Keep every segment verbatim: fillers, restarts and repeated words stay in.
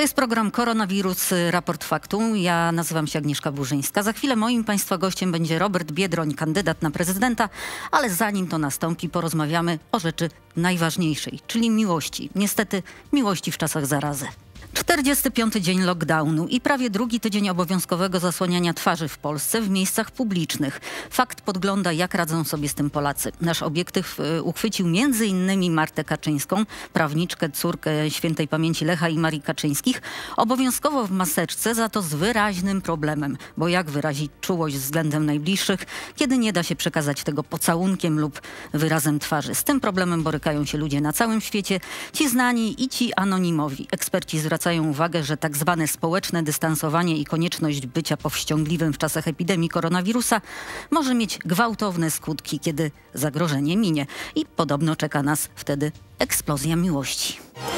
jest program Koronawirus, raport faktu. Ja nazywam się Agnieszka Burzyńska. Za chwilę moim Państwa gościem będzie Robert Biedroń, kandydat na prezydenta, ale zanim to nastąpi, porozmawiamy o rzeczy najważniejszej, czyli miłości. Niestety miłości w czasach zarazy. czterdziesty piąty dzień lockdownu i prawie drugi tydzień obowiązkowego zasłaniania twarzy w Polsce w miejscach publicznych. Fakt podgląda, jak radzą sobie z tym Polacy. Nasz obiektyw y, uchwycił między innymi Martę Kaczyńską, prawniczkę, córkę świętej pamięci Lecha i Marii Kaczyńskich, obowiązkowo w maseczce, za to z wyraźnym problemem. Bo jak wyrazić czułość względem najbliższych, kiedy nie da się przekazać tego pocałunkiem lub wyrazem twarzy. Z tym problemem borykają się ludzie na całym świecie, ci znani i ci anonimowi. Eksperci zwracają Zwracają uwagę, że tak zwane społeczne dystansowanie i konieczność bycia powściągliwym w czasach epidemii koronawirusa może mieć gwałtowne skutki, kiedy zagrożenie minie. I podobno czeka nas wtedy eksplozja miłości.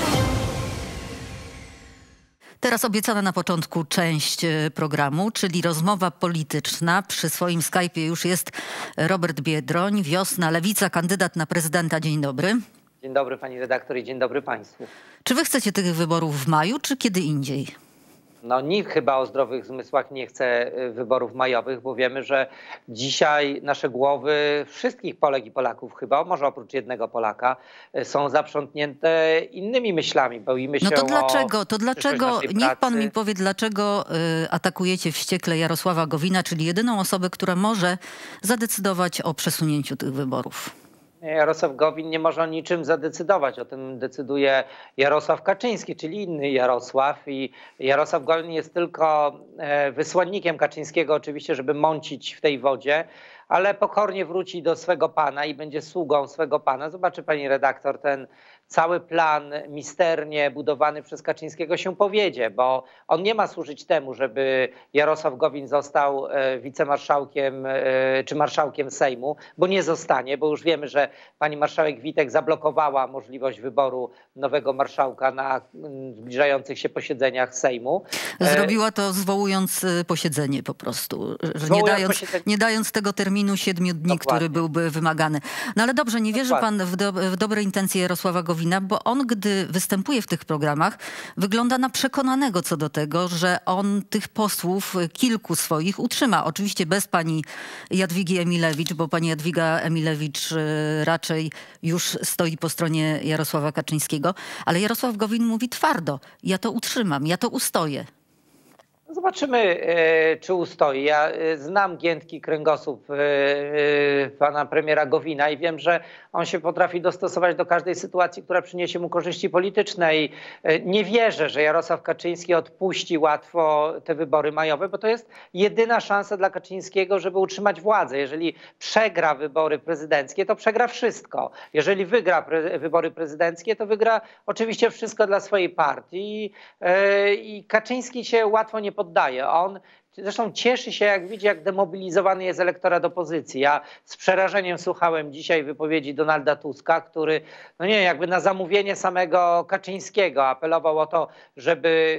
Teraz obiecana na początku część programu, czyli rozmowa polityczna. Przy swoim Skype'ie już jest Robert Biedroń, Wiosna, Lewica, kandydat na prezydenta. Dzień dobry. Dzień dobry pani redaktor i dzień dobry państwu. Czy wy chcecie tych wyborów w maju, czy kiedy indziej? No nikt chyba o zdrowych zmysłach nie chce wyborów majowych, bo wiemy, że dzisiaj nasze głowy wszystkich Polek i Polaków chyba, może oprócz jednego Polaka, są zaprzątnięte innymi myślami. Boimy się no to o dlaczego, to dlaczego, niech pan mi powie, dlaczego y, atakujecie wściekle Jarosława Gowina, czyli jedyną osobę, która może zadecydować o przesunięciu tych wyborów? Jarosław Gowin nie może o niczym zadecydować. O tym decyduje Jarosław Kaczyński, czyli inny Jarosław. I Jarosław Gowin jest tylko wysłannikiem Kaczyńskiego oczywiście, żeby mącić w tej wodzie, ale pokornie wróci do swego pana i będzie sługą swego pana. Zobaczy pani redaktor, ten cały plan misternie budowany przez Kaczyńskiego się powiedzie, bo on nie ma służyć temu, żeby Jarosław Gowin został wicemarszałkiem czy marszałkiem Sejmu, bo nie zostanie, bo już wiemy, że pani marszałek Witek zablokowała możliwość wyboru nowego marszałka na zbliżających się posiedzeniach Sejmu. Zrobiła to zwołując posiedzenie po prostu, że nie dając, nie dając tego terminu siedmiu dni, Dokładnie. który byłby wymagany. No ale dobrze, nie wierzy Dokładnie. pan w, do, w dobre intencje Jarosława Gowina, bo on, gdy występuje w tych programach, wygląda na przekonanego co do tego, że on tych posłów, kilku swoich, utrzyma. Oczywiście bez pani Jadwigi Emilewicz, bo pani Jadwiga Emilewicz raczej już stoi po stronie Jarosława Kaczyńskiego, ale Jarosław Gowin mówi twardo: ja to utrzymam, ja to ustoję. Zobaczymy, czy ustoi. Ja znam giętki kręgosłup pana premiera Gowina i wiem, że on się potrafi dostosować do każdej sytuacji, która przyniesie mu korzyści polityczne. I nie wierzę, że Jarosław Kaczyński odpuści łatwo te wybory majowe, bo to jest jedyna szansa dla Kaczyńskiego, żeby utrzymać władzę. Jeżeli przegra wybory prezydenckie, to przegra wszystko. Jeżeli wygra pre wybory prezydenckie, to wygra oczywiście wszystko dla swojej partii. I Kaczyński się łatwo nie poddaje. On zresztą cieszy się, jak widzi, jak demobilizowany jest elektorat opozycji. Ja z przerażeniem słuchałem dzisiaj wypowiedzi Donalda Tuska, który, no nie, jakby na zamówienie samego Kaczyńskiego apelował o to, żeby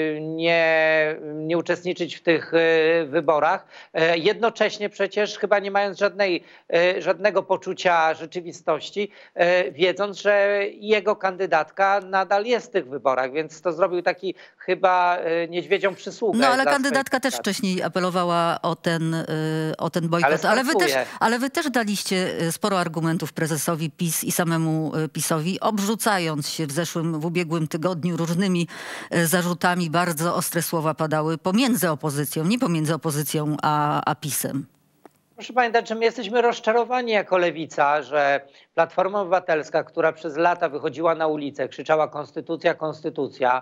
nie, nie uczestniczyć w tych wyborach. Jednocześnie przecież chyba nie mając żadnej, żadnego poczucia rzeczywistości, wiedząc, że jego kandydatka nadal jest w tych wyborach, więc to zrobił taki chyba niedźwiedzią przysługę. No ale kandydatka też wcześniej apelowała o ten, o ten bojkot, ale, ale, wy też, ale wy też daliście sporo argumentów prezesowi PiS i samemu PiSowi, obrzucając się w zeszłym, w ubiegłym tygodniu różnymi zarzutami. Bardzo ostre słowa padały pomiędzy opozycją, nie pomiędzy opozycją a, a PiSem. Proszę pamiętać, że my jesteśmy rozczarowani jako Lewica, że Platforma Obywatelska, która przez lata wychodziła na ulicę, krzyczała konstytucja, konstytucja,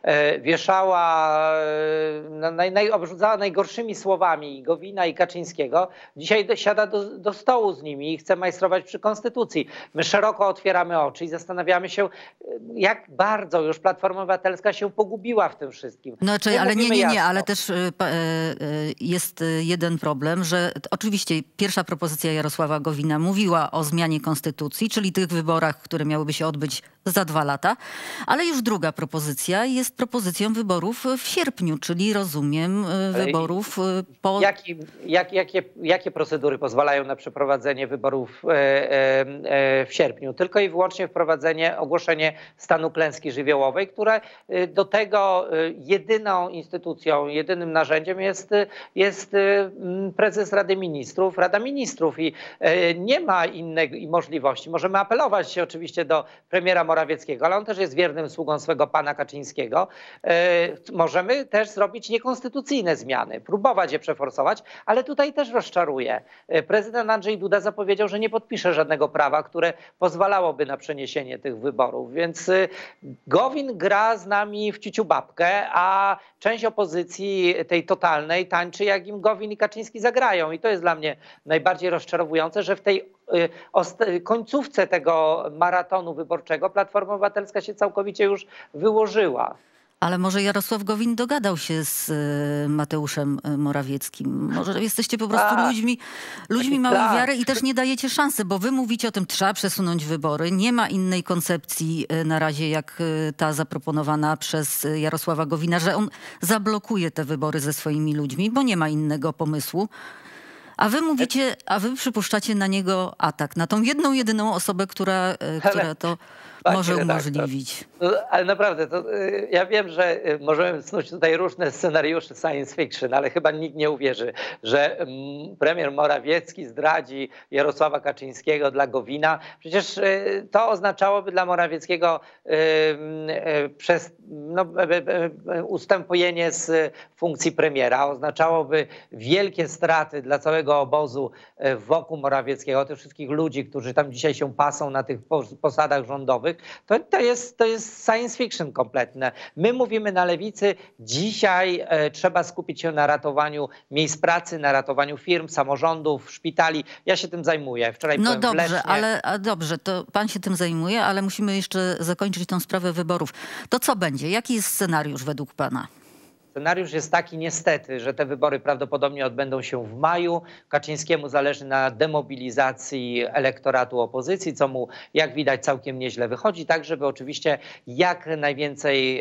wieszała, naj, naj, obrzucała najgorszymi słowami i Gowina i Kaczyńskiego, dzisiaj siada do, do stołu z nimi i chce majstrować przy konstytucji. My szeroko otwieramy oczy i zastanawiamy się, jak bardzo już Platforma Obywatelska się pogubiła w tym wszystkim. No, czyli, ale nie, nie, nie, ale też y, y, jest jeden problem, że oczywiście Oczywiście pierwsza propozycja Jarosława Gowina mówiła o zmianie konstytucji, czyli tych wyborach, które miałyby się odbyć za dwa lata. Ale już druga propozycja jest propozycją wyborów w sierpniu, czyli rozumiem wyborów po... Jaki, jak, jakie, jakie procedury pozwalają na przeprowadzenie wyborów e, e, w sierpniu? Tylko i wyłącznie wprowadzenie, ogłoszenie stanu klęski żywiołowej, które do tego jedyną instytucją, jedynym narzędziem jest, jest prezes Rady Ministrów, Rada Ministrów i nie ma innej możliwości. Możemy apelować oczywiście do premiera Morawieckiego, ale on też jest wiernym sługą swego pana Kaczyńskiego. Możemy też zrobić niekonstytucyjne zmiany, próbować je przeforsować, ale tutaj też rozczaruję. Prezydent Andrzej Duda zapowiedział, że nie podpisze żadnego prawa, które pozwalałoby na przeniesienie tych wyborów, więc Gowin gra z nami w ciuciu babkę, a część opozycji tej totalnej tańczy, jak im Gowin i Kaczyński zagrają. I to jest dla mnie najbardziej rozczarowujące, że w tej końcówce tego maratonu wyborczego Platforma Obywatelska się całkowicie już wyłożyła. Ale może Jarosław Gowin dogadał się z Mateuszem Morawieckim. Może jesteście po prostu A, ludźmi, ludźmi małej tak. wiary i też nie dajecie szansy, bo wy mówicie o tym, trzeba przesunąć wybory. Nie ma innej koncepcji na razie jak ta zaproponowana przez Jarosława Gowina, że on zablokuje te wybory ze swoimi ludźmi, bo nie ma innego pomysłu. A wy mówicie, a wy przypuszczacie na niego atak, na tą jedną, jedyną osobę, która, która to może umożliwić. No, ale naprawdę, to, ja wiem, że możemy snuć tutaj różne scenariusze science fiction, ale chyba nikt nie uwierzy, że premier Morawiecki zdradzi Jarosława Kaczyńskiego dla Gowina. Przecież to oznaczałoby dla Morawieckiego przez, no, ustępujenie z funkcji premiera, oznaczałoby wielkie straty dla całego obozu wokół Morawieckiego, tych wszystkich ludzi, którzy tam dzisiaj się pasą na tych posadach rządowych. To, to, jest, to jest science fiction kompletne. My mówimy na lewicy, dzisiaj e, trzeba skupić się na ratowaniu miejsc pracy, na ratowaniu firm, samorządów, szpitali. Ja się tym zajmuję. Wczoraj no byłem dobrze, w Lesznie. ale a dobrze, to pan się tym zajmuje, ale musimy jeszcze zakończyć tą sprawę wyborów. To co będzie? Jaki jest scenariusz według pana? Scenariusz jest taki niestety, że te wybory prawdopodobnie odbędą się w maju. Kaczyńskiemu zależy na demobilizacji elektoratu opozycji, co mu jak widać całkiem nieźle wychodzi, tak żeby oczywiście jak najwięcej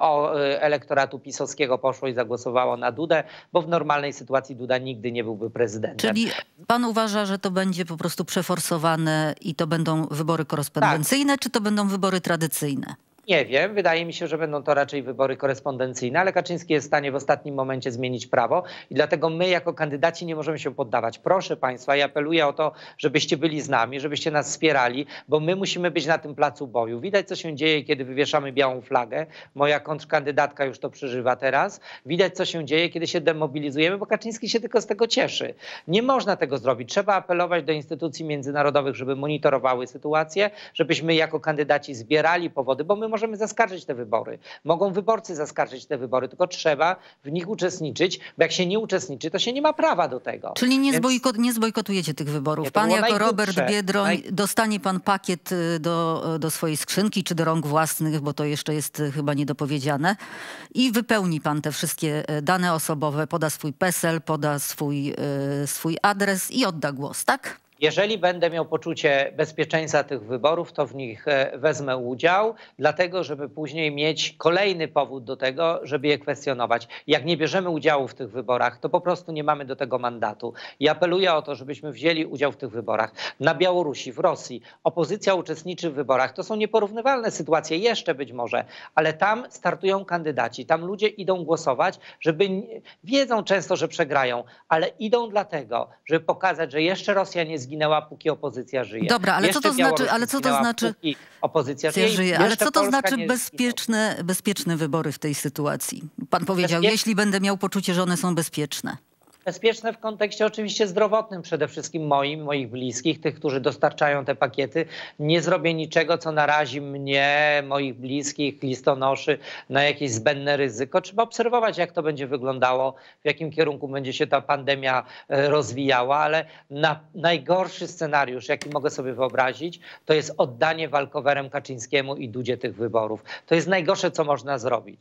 elektoratu pisowskiego poszło i zagłosowało na Dudę, bo w normalnej sytuacji Duda nigdy nie byłby prezydentem. Czyli pan uważa, że to będzie po prostu przeforsowane i to będą wybory korespondencyjne, tak. czy to będą wybory tradycyjne? Nie wiem, wydaje mi się, że będą to raczej wybory korespondencyjne, ale Kaczyński jest w stanie w ostatnim momencie zmienić prawo i dlatego my jako kandydaci nie możemy się poddawać. Proszę państwa, ja apeluję o to, żebyście byli z nami, żebyście nas wspierali, bo my musimy być na tym placu boju. Widać, co się dzieje, kiedy wywieszamy białą flagę. Moja kontrkandydatka już to przeżywa teraz. Widać, co się dzieje, kiedy się demobilizujemy, bo Kaczyński się tylko z tego cieszy. Nie można tego zrobić. Trzeba apelować do instytucji międzynarodowych, żeby monitorowały sytuację, żebyśmy jako kandydaci zbierali powody, bo my możemy zaskarżyć te wybory. Mogą wyborcy zaskarżyć te wybory, tylko trzeba w nich uczestniczyć, bo jak się nie uczestniczy, to się nie ma prawa do tego. Czyli nie, Więc... zbojkot, nie zbojkotujecie tych wyborów. Nie, pan jako Robert Biedroń, Naj... dostanie pan pakiet do, do swojej skrzynki, czy do rąk własnych, bo to jeszcze jest chyba niedopowiedziane, i wypełni pan te wszystkie dane osobowe, poda swój PESEL, poda swój, swój adres i odda głos, tak? Jeżeli będę miał poczucie bezpieczeństwa tych wyborów, to w nich wezmę udział, dlatego żeby później mieć kolejny powód do tego, żeby je kwestionować. Jak nie bierzemy udziału w tych wyborach, to po prostu nie mamy do tego mandatu. I apeluję o to, żebyśmy wzięli udział w tych wyborach. Na Białorusi, w Rosji opozycja uczestniczy w wyborach. To są nieporównywalne sytuacje, jeszcze być może, ale tam startują kandydaci, tam ludzie idą głosować, żeby wiedzą często, że przegrają, ale idą dlatego, żeby pokazać, że jeszcze Rosja nie zginęła, póki opozycja żyje. Dobra, ale co to znaczy, ale co to znaczy, opozycja żyje, żyje. Ale co to znaczy bezpieczne, bezpieczne wybory w tej sytuacji? Pan powiedział, Bezpie... jeśli będę miał poczucie, że one są bezpieczne. Bezpieczne w kontekście oczywiście zdrowotnym, przede wszystkim moim, moich bliskich, tych, którzy dostarczają te pakiety. Nie zrobię niczego, co narazi mnie, moich bliskich, listonoszy na jakieś zbędne ryzyko. Trzeba obserwować, jak to będzie wyglądało, w jakim kierunku będzie się ta pandemia rozwijała, ale na najgorszy scenariusz, jaki mogę sobie wyobrazić, to jest oddanie walkowerem Kaczyńskiemu i Dudzie tych wyborów. To jest najgorsze, co można zrobić.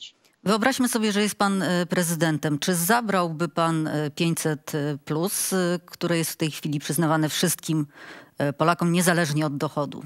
Wyobraźmy sobie, że jest pan prezydentem. Czy zabrałby pan pięćset plus, które jest w tej chwili przyznawane wszystkim Polakom niezależnie od dochodu?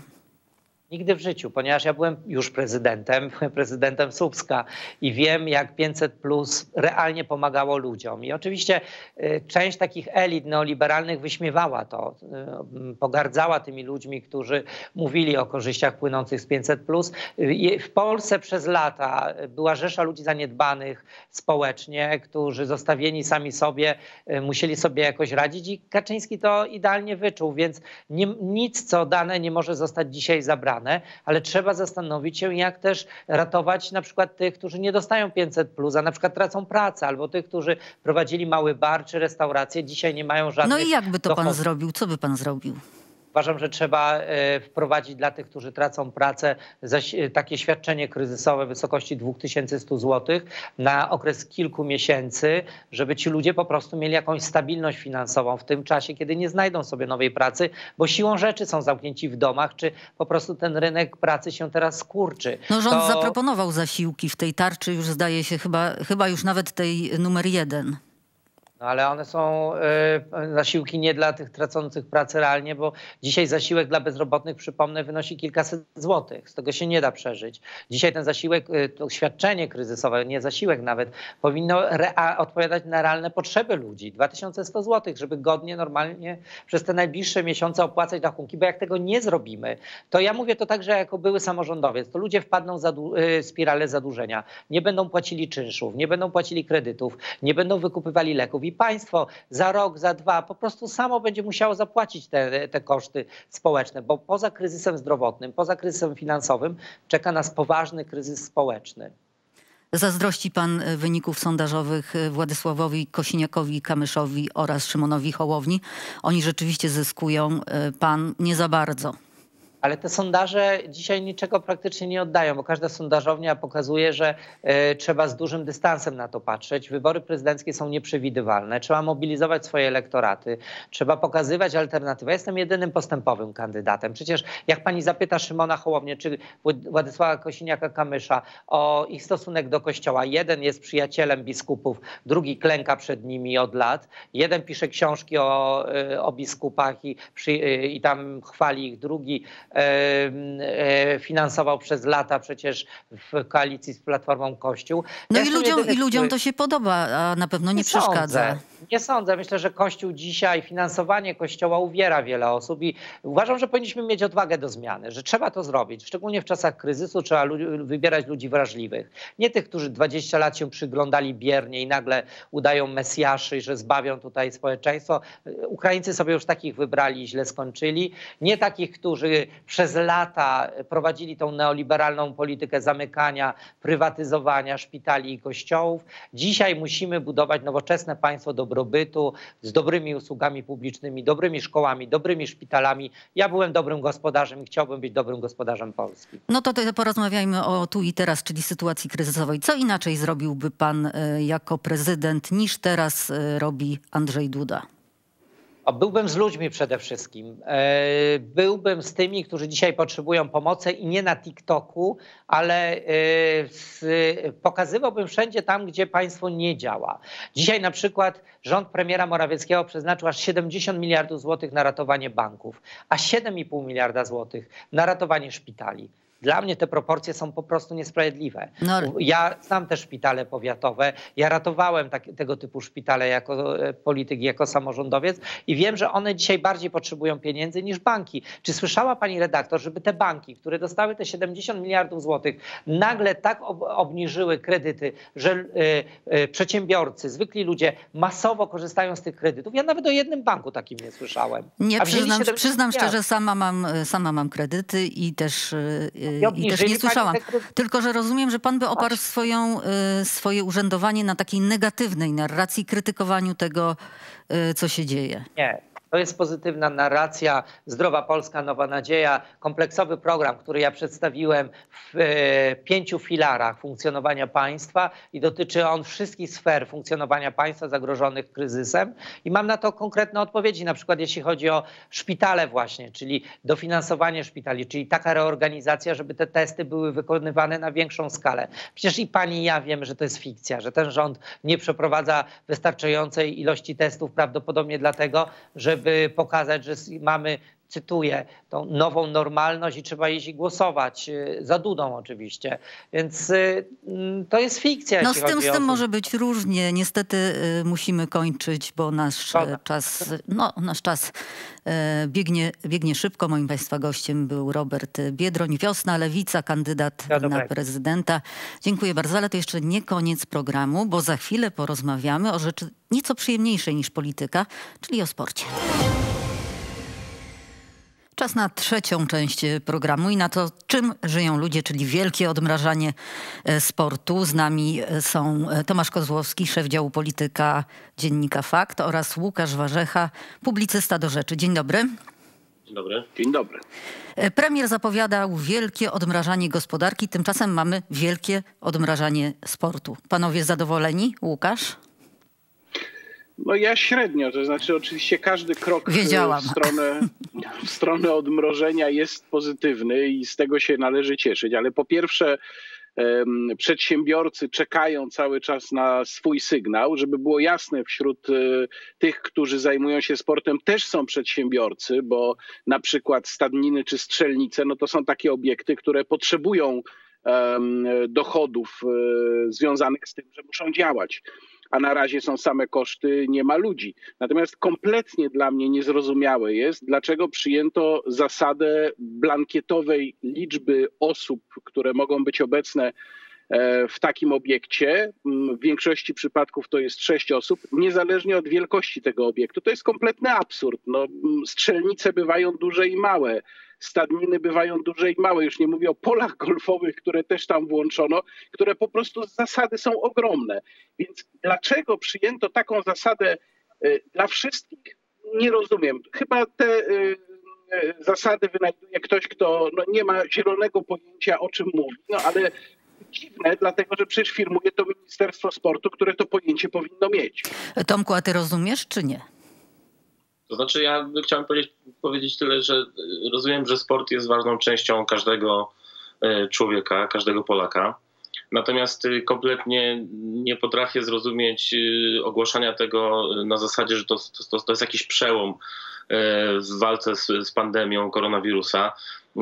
Nigdy w życiu, ponieważ ja byłem już prezydentem, byłem prezydentem Słupska i wiem, jak pięćset plus realnie pomagało ludziom. I oczywiście y, część takich elit neoliberalnych wyśmiewała to, y, pogardzała tymi ludźmi, którzy mówili o korzyściach płynących z pięćset plus. Y, w Polsce przez lata była rzesza ludzi zaniedbanych społecznie, którzy zostawieni sami sobie y, musieli sobie jakoś radzić i Kaczyński to idealnie wyczuł, więc nie, nic, co dane, nie może zostać dzisiaj zabrane. Ale trzeba zastanowić się, jak też ratować na przykład tych, którzy nie dostają pięćset plus, a na przykład tracą pracę, albo tych, którzy prowadzili mały bar czy restaurację, dzisiaj nie mają żadnych No i jak by to dochodów. pan zrobił? Co by pan zrobił? Uważam, że trzeba wprowadzić dla tych, którzy tracą pracę, takie świadczenie kryzysowe w wysokości dwa tysiące sto złotych na okres kilku miesięcy, żeby ci ludzie po prostu mieli jakąś stabilność finansową w tym czasie, kiedy nie znajdą sobie nowej pracy, bo siłą rzeczy są zamknięci w domach, czy po prostu ten rynek pracy się teraz skurczy. No rząd to... zaproponował zasiłki w tej tarczy, już zdaje się chyba, chyba już nawet tej numer jeden. No ale one są y, zasiłki nie dla tych tracących pracę realnie, bo dzisiaj zasiłek dla bezrobotnych, przypomnę, wynosi kilkaset złotych. Z tego się nie da przeżyć. Dzisiaj ten zasiłek, y, to świadczenie kryzysowe, nie zasiłek nawet, powinno odpowiadać na realne potrzeby ludzi. dwa tysiące sto złotych, żeby godnie, normalnie przez te najbliższe miesiące opłacać rachunki, bo jak tego nie zrobimy, to ja mówię to także jako były samorządowiec, to ludzie wpadną w zadu y, spiralę zadłużenia. Nie będą płacili czynszów, nie będą płacili kredytów, nie będą wykupywali leków. I państwo za rok, za dwa po prostu samo będzie musiało zapłacić te, te koszty społeczne, bo poza kryzysem zdrowotnym, poza kryzysem finansowym czeka nas poważny kryzys społeczny. Zazdrości pan wyników sondażowych Władysławowi Kosiniakowi-Kamyszowi oraz Szymonowi Hołowni. Oni rzeczywiście zyskują, pan nie za bardzo. Ale te sondaże dzisiaj niczego praktycznie nie oddają, bo każda sondażownia pokazuje, że y, trzeba z dużym dystansem na to patrzeć. Wybory prezydenckie są nieprzewidywalne. Trzeba mobilizować swoje elektoraty. Trzeba pokazywać alternatywę. Ja jestem jedynym postępowym kandydatem. Przecież jak pani zapyta Szymona Hołownię czy Władysława Kosiniaka-Kamysza o ich stosunek do Kościoła. Jeden jest przyjacielem biskupów, drugi klęka przed nimi od lat. Jeden pisze książki o, o biskupach i, przy, i tam chwali ich. Drugi finansował przez lata przecież w koalicji z Platformą Kościół. No ja i ludziom, jedyny, i ludziom który... to się podoba, a na pewno nie, nie przeszkadza. Sądzę. Nie sądzę. Myślę, że Kościół dzisiaj, finansowanie Kościoła uwiera wiele osób i uważam, że powinniśmy mieć odwagę do zmiany, że trzeba to zrobić. Szczególnie w czasach kryzysu trzeba ludzi, wybierać ludzi wrażliwych. Nie tych, którzy dwadzieścia lat się przyglądali biernie i nagle udają mesjaszy i że zbawią tutaj społeczeństwo. Ukraińcy sobie już takich wybrali i źle skończyli. Nie takich, którzy przez lata prowadzili tą neoliberalną politykę zamykania, prywatyzowania szpitali i kościołów. Dzisiaj musimy budować nowoczesne państwo dobrobytu z dobrymi usługami publicznymi, dobrymi szkołami, dobrymi szpitalami. Ja byłem dobrym gospodarzem i chciałbym być dobrym gospodarzem Polski. No to, to porozmawiajmy o tu i teraz, czyli sytuacji kryzysowej. Co inaczej zrobiłby pan y, jako prezydent niż teraz y, robi Andrzej Duda? Byłbym z ludźmi przede wszystkim. Byłbym z tymi, którzy dzisiaj potrzebują pomocy i nie na TikToku, ale pokazywałbym wszędzie tam, gdzie państwo nie działa. Dzisiaj na przykład rząd premiera Morawieckiego przeznaczył aż siedemdziesiąt miliardów złotych na ratowanie banków, a siedem i pół miliarda złotych na ratowanie szpitali. Dla mnie te proporcje są po prostu niesprawiedliwe. No. Ja znam te szpitale powiatowe, ja ratowałem tak, tego typu szpitale jako polityk, jako samorządowiec i wiem, że one dzisiaj bardziej potrzebują pieniędzy niż banki. Czy słyszała pani redaktor, żeby te banki, które dostały te siedemdziesiąt miliardów złotych, nagle tak ob obniżyły kredyty, że y, y, przedsiębiorcy, zwykli ludzie masowo korzystają z tych kredytów? Ja nawet o jednym banku takim nie słyszałem. Nie, przyznam, przyznam szczerze, sama mam, sama mam kredyty i też... Y I też nie słyszałam. Tylko że rozumiem, że pan by oparł swoją, swoje urzędowanie na takiej negatywnej narracji, krytykowaniu tego, co się dzieje. Nie. To jest pozytywna narracja, Zdrowa Polska, Nowa Nadzieja, kompleksowy program, który ja przedstawiłem w e, pięciu filarach funkcjonowania państwa i dotyczy on wszystkich sfer funkcjonowania państwa zagrożonych kryzysem. I mam na to konkretne odpowiedzi, na przykład jeśli chodzi o szpitale właśnie, czyli dofinansowanie szpitali, czyli taka reorganizacja, żeby te testy były wykonywane na większą skalę. Przecież i pani i ja wiemy, że to jest fikcja, że ten rząd nie przeprowadza wystarczającej ilości testów, prawdopodobnie dlatego, że żeby pokazać, że mamy, cytuję, tą nową normalność i trzeba iść i głosować za Dudą oczywiście. Więc to jest fikcja. No z tym, z tym może być różnie. Niestety y, musimy kończyć, bo nasz Szkoda. czas, no, nasz czas y, biegnie, biegnie szybko. Moim państwa gościem był Robert Biedroń, Wiosna, Lewica, kandydat ja na prezydenta. Dziękuję bardzo, ale to jeszcze nie koniec programu, bo za chwilę porozmawiamy o rzeczy nieco przyjemniejszej niż polityka, czyli o sporcie. Czas na trzecią część programu i na to, czym żyją ludzie, czyli wielkie odmrażanie sportu. Z nami są Tomasz Kozłowski, szef działu polityka Dziennika Fakt oraz Łukasz Warzecha, publicysta do rzeczy. Dzień dobry. Dzień dobry. Dzień dobry. Premier zapowiadał wielkie odmrażanie gospodarki, tymczasem mamy wielkie odmrażanie sportu. Panowie zadowoleni? Łukasz? No ja średnio, to znaczy oczywiście każdy krok Wiedziałam. w stronę, w stronę odmrożenia jest pozytywny i z tego się należy cieszyć, ale po pierwsze um, przedsiębiorcy czekają cały czas na swój sygnał, żeby było jasne wśród y, tych, którzy zajmują się sportem, też są przedsiębiorcy, bo na przykład stadniny czy strzelnice, no to są takie obiekty, które potrzebują um, dochodów y, związanych z tym, że muszą działać. A na razie są same koszty, nie ma ludzi. Natomiast kompletnie dla mnie niezrozumiałe jest, dlaczego przyjęto zasadę blankietowej liczby osób, które mogą być obecne w takim obiekcie. W większości przypadków to jest sześć osób, niezależnie od wielkości tego obiektu. To jest kompletny absurd. No, strzelnice bywają duże i małe. Stadniny bywają duże i małe. Już nie mówię o polach golfowych, które też tam włączono, które po prostu z zasady są ogromne. Więc dlaczego przyjęto taką zasadę y, dla wszystkich? Nie rozumiem. Chyba te y, y, zasady wynajduje ktoś, kto no, nie ma zielonego pojęcia, o czym mówi. No ale dziwne, dlatego że przecież firmuje to Ministerstwo Sportu, które to pojęcie powinno mieć. Tomku, a ty rozumiesz czy nie? To znaczy ja chciałem powiedzieć, powiedzieć tyle, że rozumiem, że sport jest ważną częścią każdego człowieka, każdego Polaka. Natomiast kompletnie nie potrafię zrozumieć ogłaszania tego na zasadzie, że to, to, to jest jakiś przełom w walce z, z pandemią koronawirusa.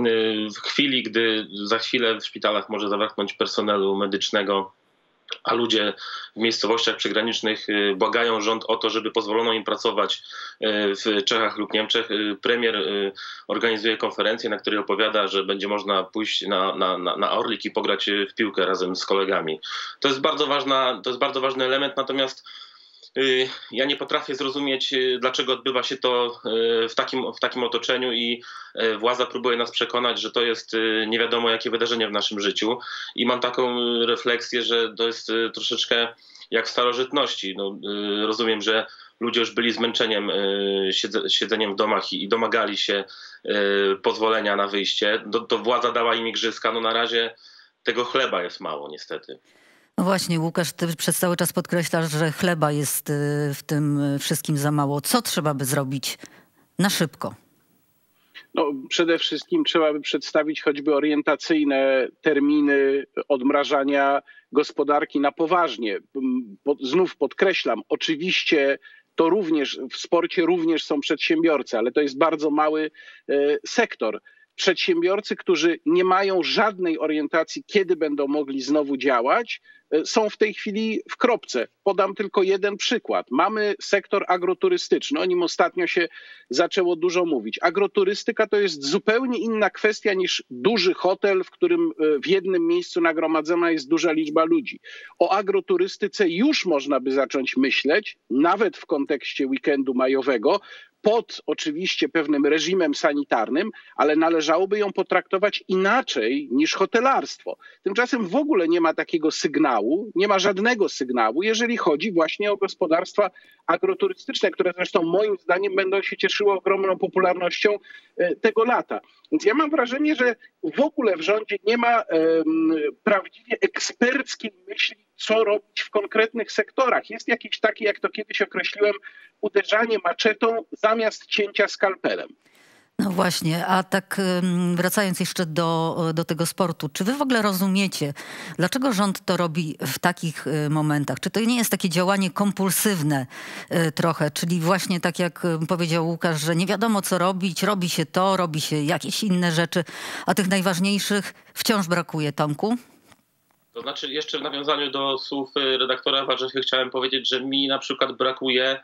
W chwili, gdy za chwilę w szpitalach może zabraknąć personelu medycznego, a ludzie w miejscowościach przygranicznych błagają rząd o to, żeby pozwolono im pracować w Czechach lub Niemczech. Premier organizuje konferencję, na której opowiada, że będzie można pójść na, na, na Orlik i pograć w piłkę razem z kolegami. To jest bardzo ważna, to jest bardzo ważny element, natomiast ja nie potrafię zrozumieć, dlaczego odbywa się to w takim, w takim otoczeniu i władza próbuje nas przekonać, że to jest nie wiadomo jakie wydarzenie w naszym życiu. I mam taką refleksję, że to jest troszeczkę jak w starożytności. No, rozumiem, że ludzie już byli zmęczeniem siedzeniem w domach i domagali się pozwolenia na wyjście. To, to władza dała im igrzyska. No na razie tego chleba jest mało niestety. No właśnie, Łukasz, ty przez cały czas podkreślasz, że chleba jest w tym wszystkim za mało. Co trzeba by zrobić na szybko? No, przede wszystkim trzeba by przedstawić choćby orientacyjne terminy odmrażania gospodarki na poważnie. Znów podkreślam, oczywiście to również w sporcie również są przedsiębiorcy, ale to jest bardzo mały sektor. Przedsiębiorcy, którzy nie mają żadnej orientacji, kiedy będą mogli znowu działać, są w tej chwili w kropce. Podam tylko jeden przykład. Mamy sektor agroturystyczny. O nim ostatnio się zaczęło dużo mówić. Agroturystyka to jest zupełnie inna kwestia niż duży hotel, w którym w jednym miejscu nagromadzona jest duża liczba ludzi. O agroturystyce już można by zacząć myśleć, nawet w kontekście weekendu majowego, pod oczywiście pewnym reżimem sanitarnym, ale należałoby ją potraktować inaczej niż hotelarstwo. Tymczasem w ogóle nie ma takiego sygnału, nie ma żadnego sygnału, jeżeli chodzi właśnie o gospodarstwa agroturystyczne, które zresztą moim zdaniem będą się cieszyły ogromną popularnością tego lata. Więc ja mam wrażenie, że w ogóle w rządzie nie ma um, prawdziwie eksperckiej myśli, co robić w konkretnych sektorach. Jest jakieś takie, jak to kiedyś określiłem, uderzanie maczetą zamiast cięcia skalpelem. No właśnie, a tak wracając jeszcze do, do tego sportu, czy wy w ogóle rozumiecie, dlaczego rząd to robi w takich momentach? Czy to nie jest takie działanie kompulsywne trochę, czyli właśnie tak jak powiedział Łukasz, że nie wiadomo co robić, robi się to, robi się jakieś inne rzeczy, a tych najważniejszych wciąż brakuje, Tomku? To znaczy jeszcze w nawiązaniu do słów redaktora Warzecha chciałem powiedzieć, że mi na przykład brakuje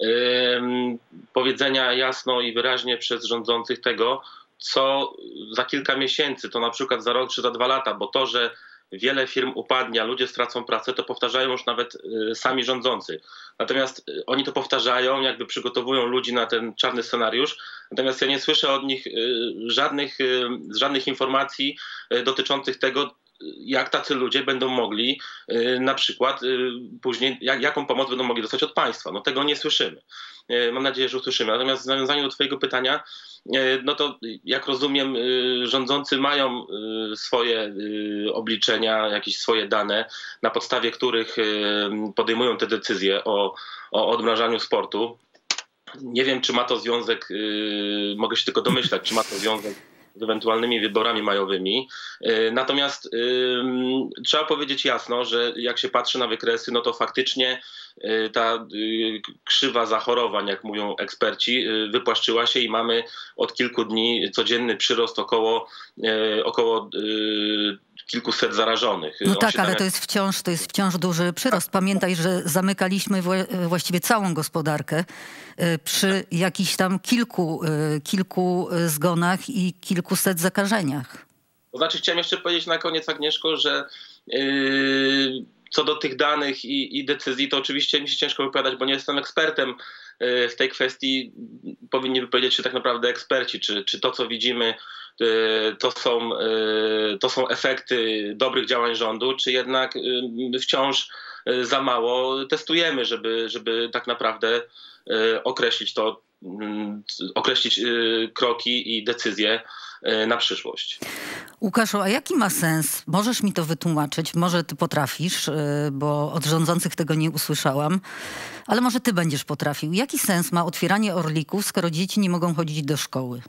um, powiedzenia jasno i wyraźnie przez rządzących tego, co za kilka miesięcy, to na przykład za rok czy za dwa lata, bo to, że wiele firm upadnie, a ludzie stracą pracę, to powtarzają już nawet y, sami rządzący. Natomiast y, oni to powtarzają, jakby przygotowują ludzi na ten czarny scenariusz. Natomiast ja nie słyszę od nich y, żadnych, y, żadnych informacji y, dotyczących tego, jak tacy ludzie będą mogli y, na przykład y, później, jak, jaką pomoc będą mogli dostać od państwa. No tego nie słyszymy. Y, mam nadzieję, że usłyszymy. Natomiast w nawiązaniu do twojego pytania, y, no to jak rozumiem, y, rządzący mają y, swoje y, obliczenia, jakieś swoje dane, na podstawie których y, podejmują te decyzje o, o odmrażaniu sportu. Nie wiem, czy ma to związek, y, mogę się tylko domyślać, czy ma to związek z ewentualnymi wyborami majowymi. Natomiast y, trzeba powiedzieć jasno, że jak się patrzy na wykresy, no to faktycznie y, ta y, krzywa zachorowań, jak mówią eksperci, y, wypłaszczyła się i mamy od kilku dni codzienny przyrost około, y, około y, kilkuset zarażonych. No On tak, się ale tam to jest wciąż, to jest wciąż duży przyrost. Pamiętaj, że zamykaliśmy właściwie całą gospodarkę przy jakichś tam kilku, kilku zgonach i kilkuset zakażeniach. To znaczy chciałem jeszcze powiedzieć na koniec, Agnieszko, że yy, co do tych danych i, i decyzji, to oczywiście mi się ciężko wypowiadać, bo nie jestem ekspertem yy, w tej kwestii. Powinni wypowiedzieć się tak naprawdę eksperci, czy, czy to, co widzimy, yy, to, są, yy, to są efekty dobrych działań rządu, czy jednak yy, wciąż yy, za mało testujemy, żeby, żeby tak naprawdę yy, określić to, określić kroki i decyzje na przyszłość. Łukaszu, a jaki ma sens? Możesz mi to wytłumaczyć, może ty potrafisz, bo od rządzących tego nie usłyszałam, ale może ty będziesz potrafił. Jaki sens ma otwieranie orlików, skoro dzieci nie mogą chodzić do szkoły?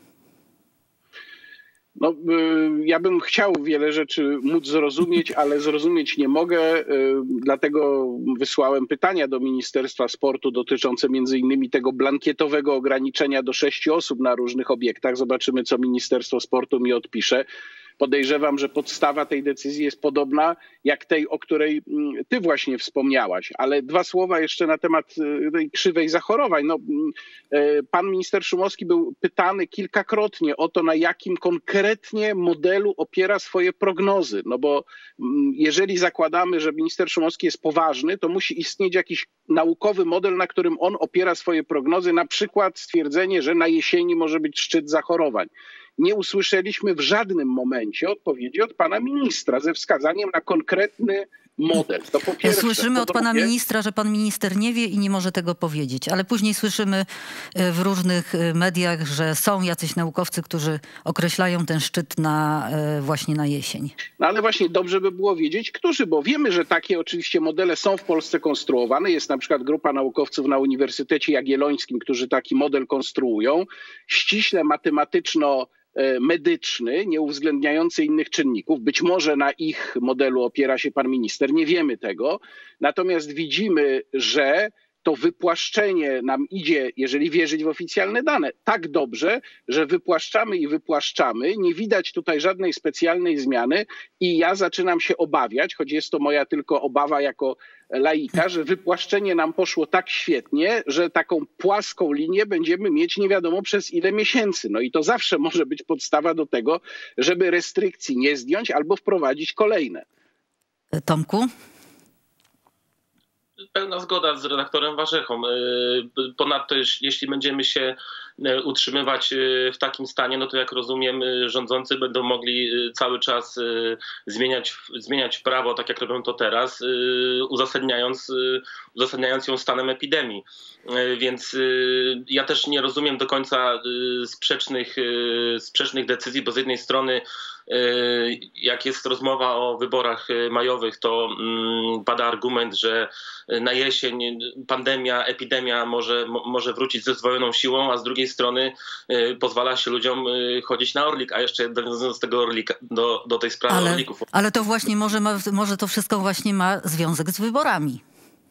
No, ja bym chciał wiele rzeczy móc zrozumieć, ale zrozumieć nie mogę. Dlatego wysłałem pytania do Ministerstwa Sportu dotyczące między innymi tego blankietowego ograniczenia do sześciu osób na różnych obiektach. Zobaczymy, co Ministerstwo Sportu mi odpisze. Podejrzewam, że podstawa tej decyzji jest podobna jak tej, o której ty właśnie wspomniałaś. Ale dwa słowa jeszcze na temat tej krzywej zachorowań. No, pan minister Szumowski był pytany kilkakrotnie o to, na jakim konkretnie modelu opiera swoje prognozy. No bo jeżeli zakładamy, że minister Szumowski jest poważny, to musi istnieć jakiś naukowy model, na którym on opiera swoje prognozy, na przykład stwierdzenie, że na jesieni może być szczyt zachorowań. Nie usłyszeliśmy w żadnym momencie odpowiedzi od pana ministra ze wskazaniem na konkretny model. To po pierwsze. Słyszymy od pana ministra, że pan minister nie wie i nie może tego powiedzieć, ale później słyszymy w różnych mediach, że są jacyś naukowcy, którzy określają ten szczyt na, właśnie na jesień. No ale właśnie dobrze by było wiedzieć, którzy, bo wiemy, że takie oczywiście modele są w Polsce konstruowane. Jest na przykład grupa naukowców na Uniwersytecie Jagiellońskim, którzy taki model konstruują. Ściśle matematyczno medyczny, nie uwzględniający innych czynników. Być może na ich modelu opiera się pan minister, nie wiemy tego. Natomiast widzimy, że to wypłaszczenie nam idzie, jeżeli wierzyć w oficjalne dane, tak dobrze, że wypłaszczamy i wypłaszczamy. Nie widać tutaj żadnej specjalnej zmiany i ja zaczynam się obawiać, choć jest to moja tylko obawa jako laika, że wypłaszczenie nam poszło tak świetnie, że taką płaską linię będziemy mieć nie wiadomo przez ile miesięcy. No i to zawsze może być podstawa do tego, żeby restrykcji nie zdjąć albo wprowadzić kolejne. Tomku? pełna zgoda z redaktorem Warzechą. Ponadto jeśli będziemy się utrzymywać w takim stanie, no to jak rozumiem, rządzący będą mogli cały czas zmieniać, zmieniać prawo, tak jak robią to teraz, uzasadniając, uzasadniając ją stanem epidemii. Więc ja też nie rozumiem do końca sprzecznych, sprzecznych decyzji, bo z jednej strony jak jest rozmowa o wyborach majowych, to pada argument, że na jesień pandemia, epidemia może, może wrócić ze zdwojoną siłą, a z drugiej strony pozwala się ludziom chodzić na Orlik, a jeszcze nawiązując do tego Orlika, do, do tej sprawy ale, Orlików. Ale to właśnie może, ma, może to wszystko właśnie ma związek z wyborami.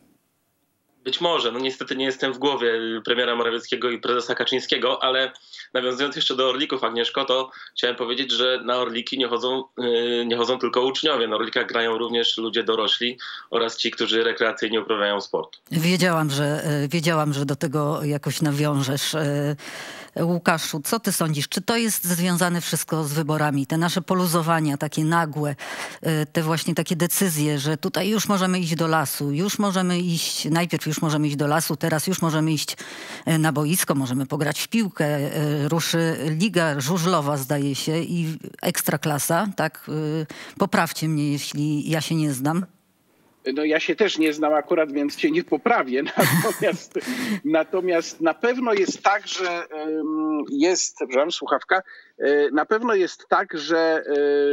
Być może, no niestety nie jestem w głowie premiera Morawieckiego i prezesa Kaczyńskiego, ale nawiązując jeszcze do Orlików, Agnieszko, to chciałem powiedzieć, że na Orliki nie chodzą, nie chodzą tylko uczniowie. Na Orlikach grają również ludzie dorośli oraz ci, którzy rekreacyjnie uprawiają sport. Wiedziałam, że, wiedziałam, że do tego jakoś nawiążesz. Łukaszu, co ty sądzisz? Czy to jest związane wszystko z wyborami? Te nasze poluzowania, takie nagłe, te właśnie takie decyzje, że tutaj już możemy iść do lasu, już możemy iść, najpierw już możemy iść do lasu, teraz już możemy iść na boisko, możemy pograć w piłkę, ruszy Liga Żużlowa, zdaje się, i Ekstraklasa, tak? Poprawcie mnie, jeśli ja się nie znam. No ja się też nie znam akurat, więc cię nie poprawię. Natomiast, natomiast na pewno jest tak, że jest, przepraszam, słuchawka, na pewno jest tak, że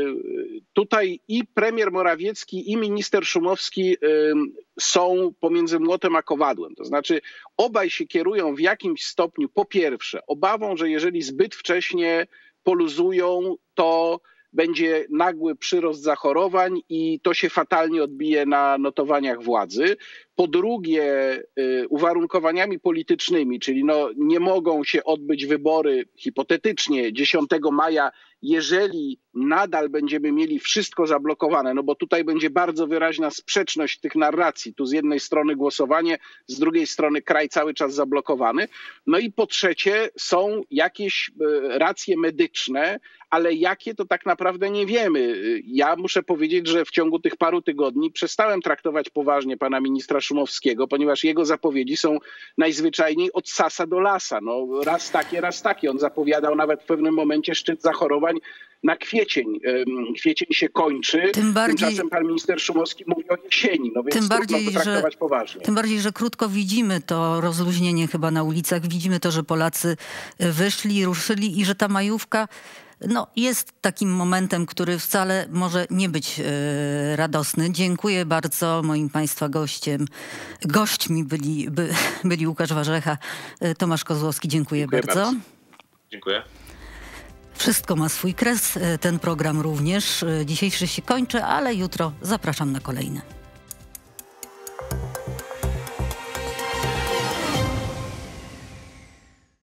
tutaj i premier Morawiecki, i minister Szumowski są pomiędzy młotem a kowadłem. To znaczy obaj się kierują w jakimś stopniu, po pierwsze, obawą, że jeżeli zbyt wcześnie poluzują, to będzie nagły przyrost zachorowań i to się fatalnie odbije na notowaniach władzy. Po drugie, uwarunkowaniami politycznymi, czyli no nie mogą się odbyć wybory hipotetycznie dziesiątego maja, jeżeli nadal będziemy mieli wszystko zablokowane, no bo tutaj będzie bardzo wyraźna sprzeczność tych narracji. Tu z jednej strony głosowanie, z drugiej strony kraj cały czas zablokowany. No i po trzecie są jakieś racje medyczne, ale jakie to tak naprawdę nie wiemy. Ja muszę powiedzieć, że w ciągu tych paru tygodni przestałem traktować poważnie pana ministra Szumowskiego, ponieważ jego zapowiedzi są najzwyczajniej od sasa do lasa. No, raz takie, raz takie. On zapowiadał nawet w pewnym momencie szczyt zachorowań na kwiecień. Kwiecień się kończy, tym bardziej, tymczasem pan minister Szumowski mówi o jesieni, no więc tym bardziej, trudno to traktować że, poważnie. Tym bardziej, że krótko widzimy to rozluźnienie chyba na ulicach, widzimy to, że Polacy wyszli, ruszyli i że ta majówka no, jest takim momentem, który wcale może nie być e, radosny. Dziękuję bardzo. Moim państwa gościem, gośćmi byli, by, byli Łukasz Warzecha, Tomasz Kozłowski. Dziękuję, Dziękuję bardzo. bardzo. Dziękuję. Wszystko ma swój kres, ten program również. Dzisiejszy się kończy, ale jutro zapraszam na kolejny.